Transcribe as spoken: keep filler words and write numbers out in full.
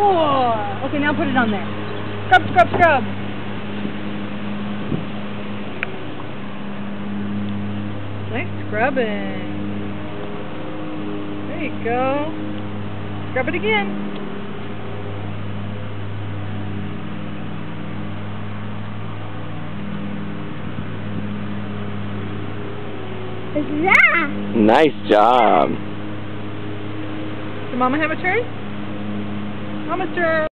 Oh. Okay, now put it on there. Scrub, scrub, scrub. Nice scrubbing. There you go. Scrub it again. Yeah. Nice job. Did Mama have a turn? Mama's turn.